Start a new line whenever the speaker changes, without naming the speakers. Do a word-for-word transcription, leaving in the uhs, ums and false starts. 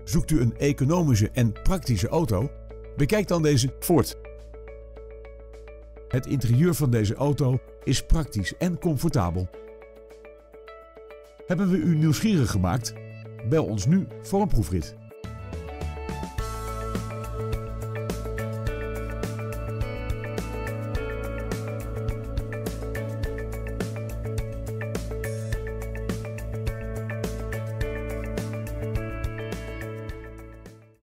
Zoekt u een economische en praktische auto? Bekijk dan deze Ford. Het interieur van deze auto is praktisch en comfortabel. Hebben we u nieuwsgierig gemaakt? Bel ons nu voor een proefrit.